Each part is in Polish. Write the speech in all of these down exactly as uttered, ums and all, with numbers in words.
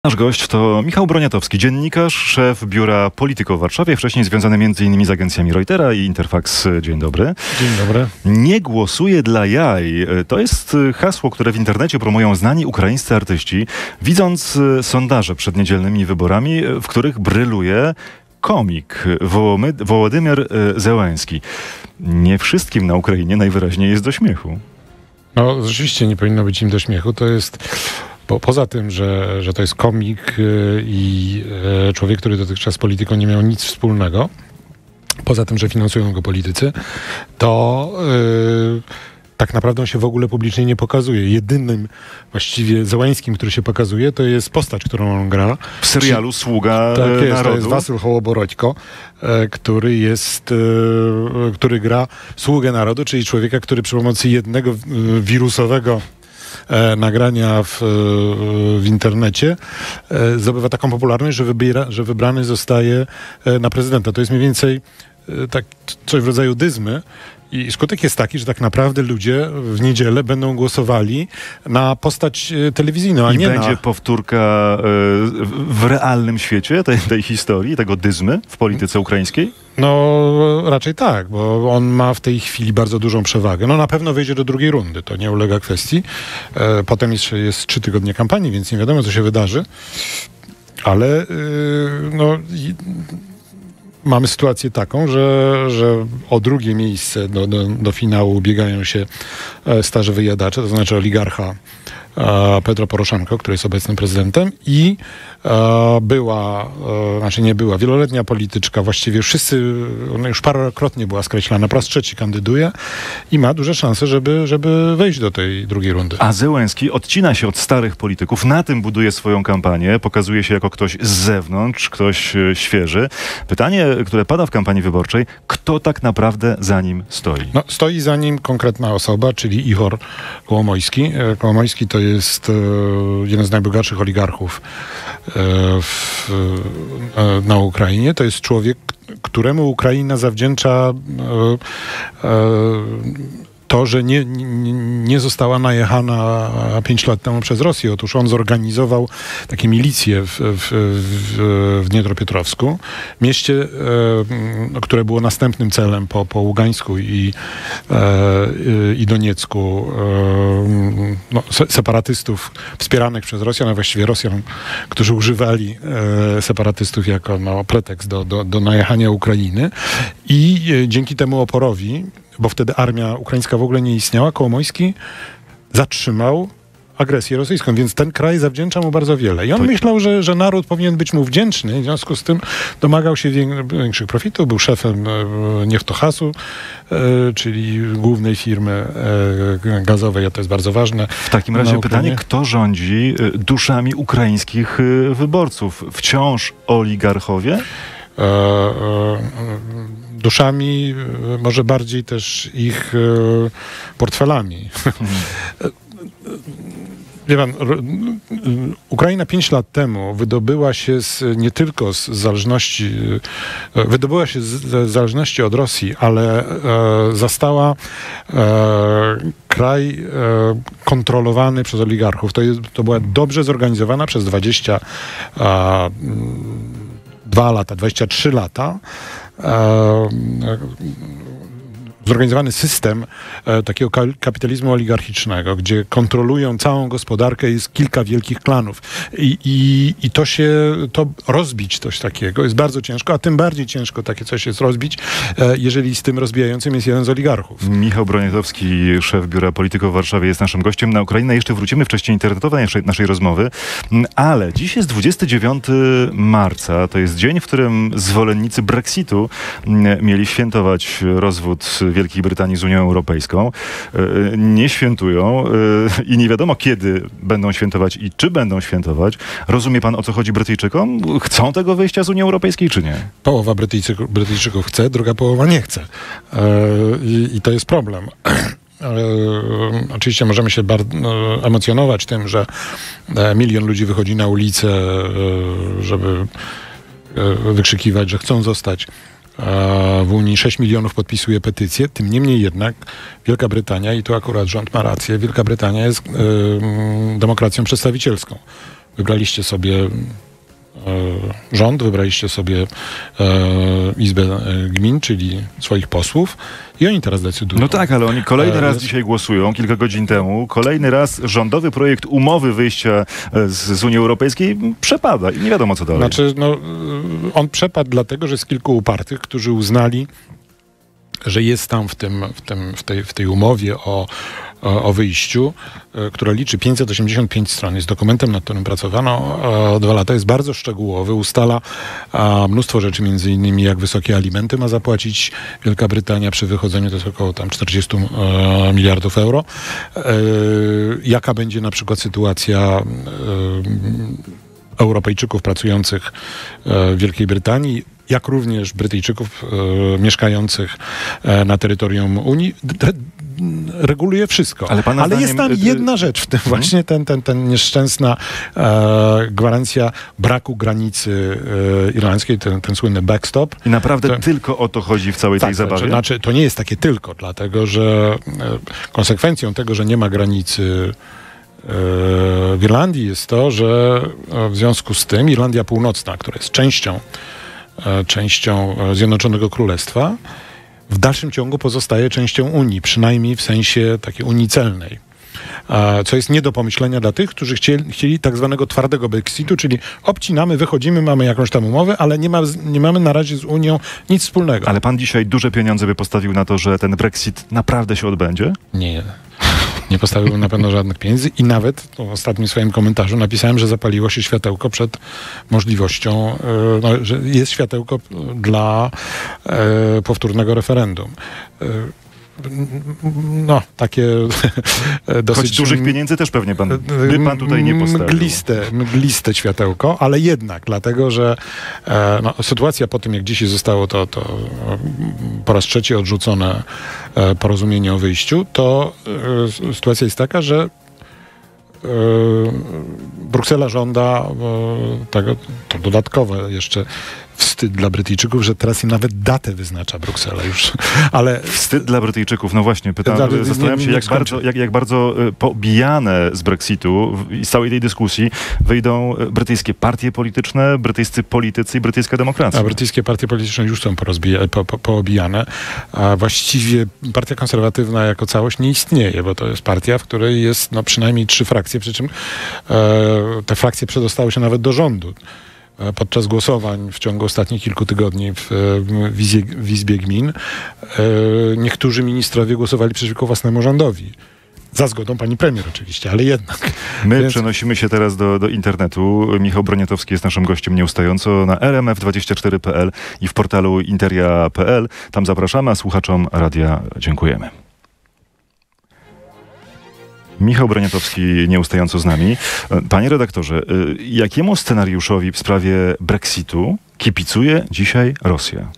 Nasz gość to Michał Broniatowski, dziennikarz, szef biura Polityko w Warszawie, wcześniej związany między innymi z agencjami Reutera i Interfax. Dzień dobry. Dzień dobry. Nie głosuję dla jaj. To jest hasło, które w internecie promują znani ukraińscy artyści, widząc sondaże przed niedzielnymi wyborami, w których bryluje komik Wołomy- Wołodymyr Zełenski. Nie wszystkim na Ukrainie najwyraźniej jest do śmiechu. No rzeczywiście nie powinno być im do śmiechu. To jest... Bo poza tym, że, że to jest komik yy, i yy, człowiek, który dotychczas z polityką nie miał nic wspólnego, poza tym, że finansują go politycy, to yy, tak naprawdę on się w ogóle publicznie nie pokazuje. Jedynym właściwie Zełańskim, który się pokazuje, to jest postać, którą on gra. W serialu Sługa tak jest, Narodu. To jest Wasyl Hołoborodźko, e, który jest, e, który gra Sługę Narodu, czyli człowieka, który przy pomocy jednego e, wirusowego E, nagrania w, w internecie e, zdobywa taką popularność, że, wybiera, że wybrany zostaje e, na prezydenta. To jest mniej więcej e, tak, coś w rodzaju dyzmy. I skutek jest taki, że tak naprawdę ludzie w niedzielę będą głosowali na postać e, telewizyjną, a I nie będzie na... powtórka e, w realnym świecie tej, tej historii, tego dyzmy w polityce ukraińskiej? No raczej tak, bo on ma w tej chwili bardzo dużą przewagę. No na pewno wejdzie do drugiej rundy, to nie ulega kwestii. E, potem jeszcze jest trzy tygodnie kampanii, więc nie wiadomo, co się wydarzy. Ale e, no... I, mamy sytuację taką, że, że o drugie miejsce do, do, do finału biegają się starzy wyjadacze, to znaczy oligarcha e, Petro Poroszenko, który jest obecnym prezydentem, i e, była, e, znaczy nie była, wieloletnia polityczka, właściwie wszyscy, ona już parokrotnie była skreślana, po raz trzeci kandyduje i ma duże szanse, żeby, żeby wejść do tej drugiej rundy. A Zełenski odcina się od starych polityków, na tym buduje swoją kampanię, pokazuje się jako ktoś z zewnątrz, ktoś e, świeży. Pytanie, które pada w kampanii wyborczej, kto tak naprawdę za nim stoi? No, stoi za nim konkretna osoba, czyli Ihor Kołomojski. Kołomojski to jest e, jeden z najbogatszych oligarchów e, w, e, na Ukrainie. To jest człowiek, któremu Ukraina zawdzięcza e, e, to, że nie, nie, nie została najechana pięć lat temu przez Rosję. Otóż on zorganizował takie milicje w, w, w, w Dniepropietrowsku, mieście, e, które było następnym celem po, po Ługańsku i, e, i Doniecku, e, no, separatystów wspieranych przez Rosjan, a właściwie Rosjan, którzy używali e, separatystów jako no, pretekst do, do, do najechania Ukrainy. I e, dzięki temu oporowi, bo wtedy armia ukraińska w ogóle nie istniała, Kołomojski zatrzymał agresję rosyjską, więc ten kraj zawdzięcza mu bardzo wiele. I on to... myślał, że, że naród powinien być mu wdzięczny, w związku z tym domagał się większych profitów, był szefem e, Nieftohasu, e, czyli głównej firmy e, gazowej, a to jest bardzo ważne. W takim razie pytanie, kto rządzi duszami ukraińskich wyborców? Wciąż oligarchowie? E, e, duszami, może bardziej też ich e, portfelami. Hmm. Wie pan, Ukraina pięć lat temu wydobyła się z, nie tylko z zależności, wydobyła się z zależności od Rosji, ale e, zastała e, kraj e, kontrolowany przez oligarchów. To, jest, to była dobrze zorganizowana przez dwadzieścia dwa lata, dwadzieścia trzy lata e, zorganizowany system e, takiego ka- kapitalizmu oligarchicznego, gdzie kontrolują całą gospodarkę, jest kilka wielkich klanów. I, i, i to się, to rozbić coś takiego jest bardzo ciężko, a tym bardziej ciężko takie coś jest rozbić, e, jeżeli z tym rozbijającym jest jeden z oligarchów. Michał Broniatowski, szef biura Polityko w Warszawie, jest naszym gościem. Na Ukrainę jeszcze wrócimy w części internetowej naszej, naszej rozmowy, ale dziś jest dwudziestego dziewiątego marca. To jest dzień, w którym zwolennicy Brexitu mieli świętować rozwód Wielkiej Brytanii z Unią Europejską. Nie świętują i nie wiadomo, kiedy będą świętować i czy będą świętować. Rozumie pan, o co chodzi Brytyjczykom? Chcą tego wyjścia z Unii Europejskiej, czy nie? Połowa Brytyjczyków, Brytyjczyków chce, druga połowa nie chce. I, i to jest problem. Oczywiście możemy się bardzo emocjonować tym, że milion ludzi wychodzi na ulicę, żeby wykrzykiwać, że chcą zostać w Unii. sześć milionów podpisuje petycję. Tym niemniej jednak Wielka Brytania, i tu akurat rząd ma rację, Wielka Brytania jest yy, demokracją przedstawicielską. wybraliście sobie rząd, wybraliście sobie Izbę Gmin, czyli swoich posłów i oni teraz decydują. No tak, ale oni kolejny raz jest... dzisiaj głosują, kilka godzin temu. Kolejny raz rządowy projekt umowy wyjścia z, z Unii Europejskiej przepada i nie wiadomo co dalej. Znaczy, no, on przepadł dlatego, że jest kilku upartych, którzy uznali, że jest tam w, tym, w, tym, w, tej, w tej umowie o, o, o wyjściu, y, która liczy pięćset osiemdziesiąt pięć stron, jest dokumentem, nad którym pracowano y, dwa lata, jest bardzo szczegółowy, ustala y, mnóstwo rzeczy, między innymi jak wysokie alimenty ma zapłacić Wielka Brytania przy wychodzeniu, to jest około tam czterdzieści y, miliardów euro. Y, jaka będzie na przykład sytuacja y, Europejczyków pracujących w Wielkiej Brytanii, jak również Brytyjczyków e, mieszkających e, na terytorium Unii, d- reguluje wszystko. Ale, pana Ale zdaniem, jest tam jedna rzecz w tym, hmm? właśnie ten, ten, ten nieszczęsna e, gwarancja braku granicy e, irlandzkiej, ten, ten słynny backstop. I naprawdę to, tylko o to chodzi w całej tak, tej zabawie? Znaczy, to nie jest takie tylko, dlatego że e, konsekwencją tego, że nie ma granicy w Irlandii jest to, że w związku z tym Irlandia Północna, która jest częścią, częścią Zjednoczonego Królestwa, w dalszym ciągu pozostaje częścią Unii, przynajmniej w sensie takiej Unii celnej. Co jest nie do pomyślenia dla tych, którzy chcieli, chcieli tak zwanego twardego Brexitu, czyli obcinamy, wychodzimy, mamy jakąś tam umowę, ale nie, ma, nie mamy na razie z Unią nic wspólnego. Ale pan dzisiaj duże pieniądze by postawił na to, że ten Brexit naprawdę się odbędzie? Nie. Nie postawiłbym na pewno żadnych pieniędzy i nawet w ostatnim swoim komentarzu napisałem, że zapaliło się światełko przed możliwością, no, że jest światełko dla e, powtórnego referendum. E, no, takie dosyć... Choć dużych pieniędzy też pewnie pan, by pan tutaj nie postawił. Mgliste, mgliste światełko, ale jednak, dlatego, że e, no, sytuacja po tym, jak dzisiaj zostało to, to po raz trzeci odrzucone e, porozumienie o wyjściu, to e, sytuacja jest taka, że e, Bruksela żąda e, tego, to dodatkowe jeszcze wstyd dla Brytyjczyków, że teraz im nawet datę wyznacza Bruksela już, ale... Wstyd dla Brytyjczyków, no właśnie, pytam, Dla, zastanawiam nie, się, nie jak bardzo, jak, jak bardzo pobijane z Brexitu i z całej tej dyskusji wyjdą brytyjskie partie polityczne, brytyjscy politycy i brytyjska demokracja. A brytyjskie partie polityczne już są porozbija, po, po, poobijane, a właściwie partia konserwatywna jako całość nie istnieje, bo to jest partia, w której jest no, przynajmniej trzy frakcje, przy czym e, te frakcje przedostały się nawet do rządu. Podczas głosowań w ciągu ostatnich kilku tygodni w, w, Izbie, w Izbie Gmin e, niektórzy ministrowie głosowali przeciwko własnemu rządowi. Za zgodą pani premier oczywiście, ale jednak. My Więc... przenosimy się teraz do, do internetu. Michał Broniatowski jest naszym gościem nieustająco na r m f dwadzieścia cztery kropka p l i w portalu interia kropka p l. Tam zapraszamy, a słuchaczom radia dziękujemy. Michał Broniatowski nieustająco z nami. Panie redaktorze, jakiemu scenariuszowi w sprawie Brexitu kibicuje dzisiaj Rosja?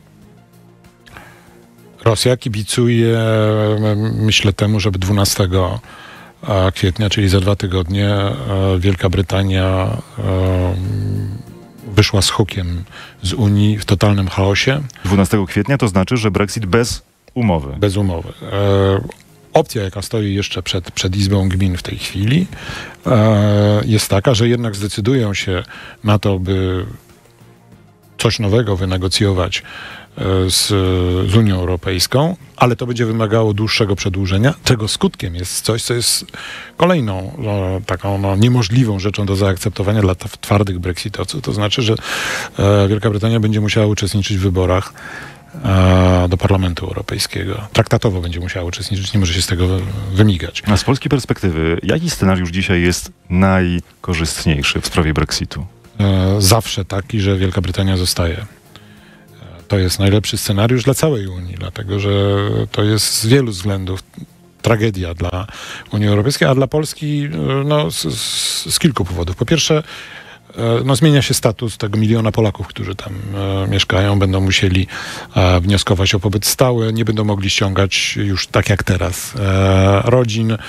Rosja kibicuje, myślę, temu, żeby dwunastego kwietnia, czyli za dwa tygodnie, Wielka Brytania wyszła z hukiem z Unii w totalnym chaosie. dwunastego kwietnia to znaczy, że Brexit bez umowy. Bez umowy. Opcja, jaka stoi jeszcze przed, przed Izbą Gmin w tej chwili, e, jest taka, że jednak zdecydują się na to, by coś nowego wynegocjować e, z, z Unią Europejską, ale to będzie wymagało dłuższego przedłużenia, czego skutkiem jest coś, co jest kolejną no, taką no, niemożliwą rzeczą do zaakceptowania dla t- twardych brexitowców. To znaczy, że e, Wielka Brytania będzie musiała uczestniczyć w wyborach do Parlamentu Europejskiego. Traktatowo będzie musiała uczestniczyć, nie może się z tego wymigać. A z polskiej perspektywy, jaki scenariusz dzisiaj jest najkorzystniejszy w sprawie Brexitu? Zawsze taki, że Wielka Brytania zostaje. To jest najlepszy scenariusz dla całej Unii, dlatego że to jest z wielu względów tragedia dla Unii Europejskiej, a dla Polski no, z, z, z kilku powodów. Po pierwsze, no, zmienia się status tego miliona Polaków, którzy tam e, mieszkają. Będą musieli e, wnioskować o pobyt stały. Nie będą mogli ściągać już tak jak teraz e, rodzin. E,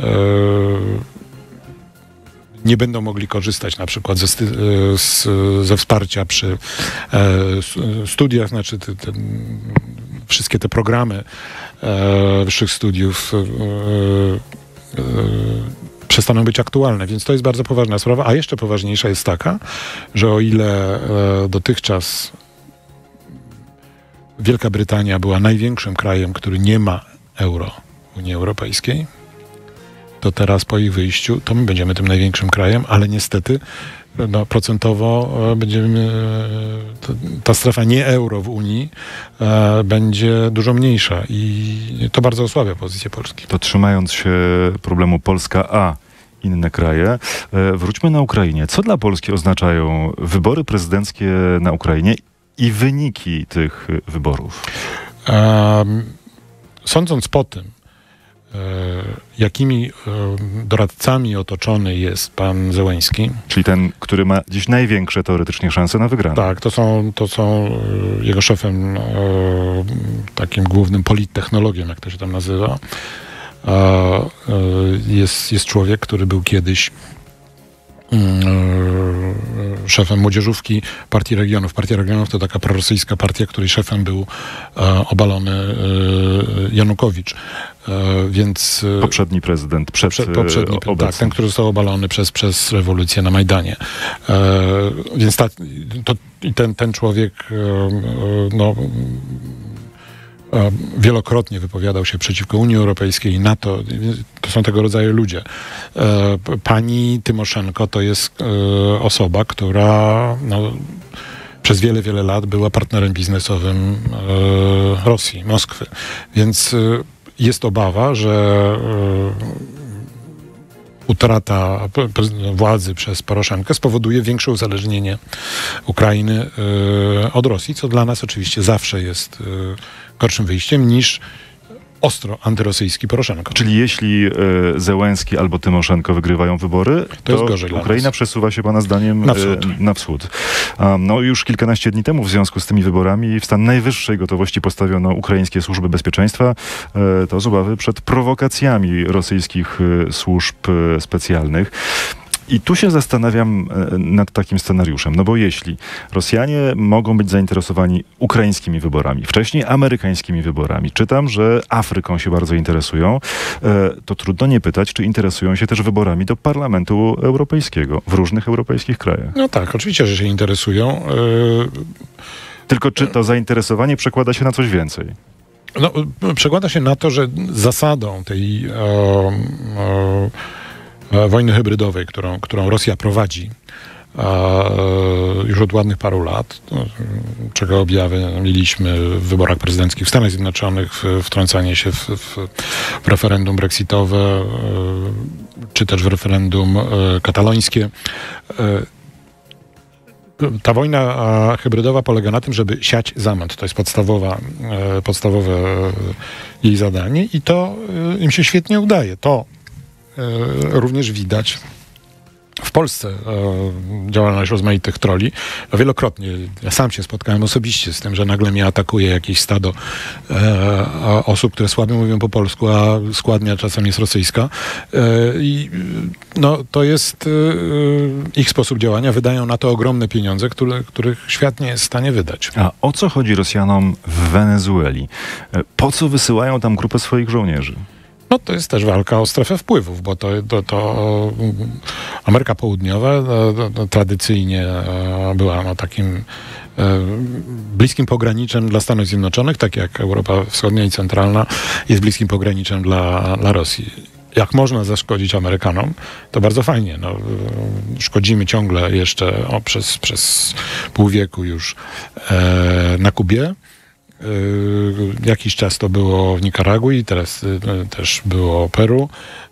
nie będą mogli korzystać na przykład ze, sty, z, ze wsparcia przy e, studiach, znaczy te, te, wszystkie te programy e, wyższych studiów e, e, przestaną być aktualne, więc to jest bardzo poważna sprawa, a jeszcze poważniejsza jest taka, że o ile e, dotychczas Wielka Brytania była największym krajem, który nie ma euro w Unii Europejskiej, to teraz po ich wyjściu to my będziemy tym największym krajem, ale niestety no, procentowo będziemy, ta strefa nie euro w Unii e, będzie dużo mniejsza i to bardzo osłabia pozycję Polski. To trzymając się problemu Polska a inne kraje, e, wróćmy na Ukrainę. Co dla Polski oznaczają wybory prezydenckie na Ukrainie i wyniki tych wyborów? E, sądząc po tym, jakimi doradcami otoczony jest pan Zełenski. Czyli ten, który ma dziś największe teoretycznie szanse na wygraną. Tak, to są, to są jego szefem, takim głównym polittechnologiem, jak to się tam nazywa. Jest, jest człowiek, który był kiedyś szefem młodzieżówki Partii Regionów. Partia Regionów to taka prorosyjska partia, której szefem był e, obalony e, Janukowicz. E, więc, poprzedni prezydent przed poprze, poprzedni, obecnym. Tak, ten, który został obalony przez, przez rewolucję na Majdanie. E, więc ta, to, i ten, ten człowiek e, no, wielokrotnie wypowiadał się przeciwko Unii Europejskiej i NATO. To są tego rodzaju ludzie. Pani Tymoszenko to jest osoba, która no, przez wiele, wiele lat była partnerem biznesowym Rosji, Moskwy. Więc jest obawa, że utrata władzy przez Poroszenkę spowoduje większe uzależnienie Ukrainy od Rosji, co dla nas oczywiście zawsze jest gorszym wyjściem niż ostro antyrosyjski Poroszenko. Czyli jeśli e, Zełenski albo Tymoszenko wygrywają wybory, to, to jest gorzej Ukraina przesuwa się pana zdaniem na wschód. E, na wschód. A, no już kilkanaście dni temu w związku z tymi wyborami w stan najwyższej gotowości postawiono ukraińskie służby bezpieczeństwa. E, to z obawy przed prowokacjami rosyjskich e, służb e, specjalnych. I tu się zastanawiam nad takim scenariuszem, no bo jeśli Rosjanie mogą być zainteresowani ukraińskimi wyborami, wcześniej amerykańskimi wyborami, czytam, że Afryką się bardzo interesują, to trudno nie pytać, czy interesują się też wyborami do Parlamentu Europejskiego w różnych europejskich krajach. No tak, oczywiście, że się interesują. Tylko czy to zainteresowanie przekłada się na coś więcej? No, przekłada się na to, że zasadą tej o, o, wojny hybrydowej, którą, którą Rosja prowadzi już od ładnych paru lat, czego objawy mieliśmy w wyborach prezydenckich w Stanach Zjednoczonych, wtrącanie się w, w, w referendum brexitowe, czy też w referendum katalońskie. Ta wojna hybrydowa polega na tym, żeby siać zamęt. To jest podstawowa, podstawowe jej zadanie i to im się świetnie udaje. To również widać w Polsce e, działalność rozmaitych troli. Wielokrotnie ja sam się spotkałem osobiście z tym, że nagle mnie atakuje jakieś stado e, osób, które słabo mówią po polsku, a składnia czasem jest rosyjska. E, I no, to jest e, ich sposób działania. Wydają na to ogromne pieniądze, które, których świat nie jest w stanie wydać. A o co chodzi Rosjanom w Wenezueli? Po co wysyłają tam grupę swoich żołnierzy? No to jest też walka o strefę wpływów, bo to, to, to Ameryka Południowa to, to tradycyjnie była no, takim bliskim pograniczem dla Stanów Zjednoczonych, tak jak Europa Wschodnia i Centralna jest bliskim pograniczem dla, dla Rosji. Jak można zaszkodzić Amerykanom, to bardzo fajnie. No, szkodzimy ciągle jeszcze o, przez, przez pół wieku już e, na Kubie. Jakiś czas to było w Nikaragui, teraz też było Peru.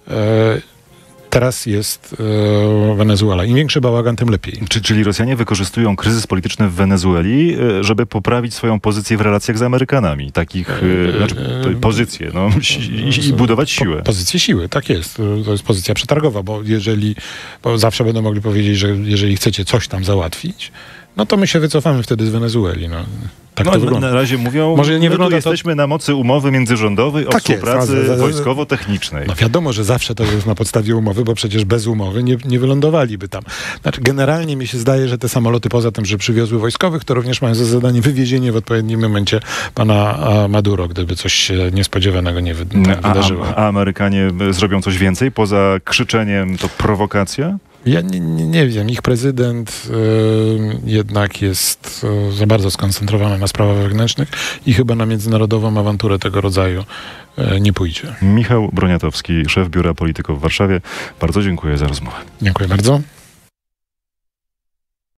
Teraz jest Wenezuela. Im większy bałagan, tym lepiej. Czy, czyli Rosjanie wykorzystują kryzys polityczny w Wenezueli, żeby poprawić swoją pozycję w relacjach z Amerykanami? Takich, znaczy pozycję, no, i, i budować siłę. Po, pozycję siły, tak jest. To jest pozycja przetargowa, bo jeżeli, bo zawsze będą mogli powiedzieć, że jeżeli chcecie coś tam załatwić, no to my się wycofamy wtedy z Wenezueli. No. Tak no, to na, wygląda. na razie mówią, Może nie my tu wygląda to- jesteśmy na mocy umowy międzyrządowej o Tak jest, współpracy a za- za- za- wojskowo-technicznej. No wiadomo, że zawsze to jest na podstawie umowy, bo przecież bez umowy nie, nie wylądowaliby tam. Znaczy, generalnie mi się zdaje, że te samoloty, poza tym, że przywiozły wojskowych, to również mają za zadanie wywiezienie w odpowiednim momencie pana a, Maduro, gdyby coś się niespodziewanego nie wy, tak a, wydarzyło. a Amerykanie zrobią coś więcej poza krzyczeniem, to prowokacja? Ja nie, nie, nie wiem, ich prezydent y, jednak jest y, za bardzo skoncentrowany na sprawach wewnętrznych i chyba na międzynarodową awanturę tego rodzaju y, nie pójdzie. Michał Broniatowski, szef Biura Polityków w Warszawie. Bardzo dziękuję za rozmowę. Dziękuję bardzo.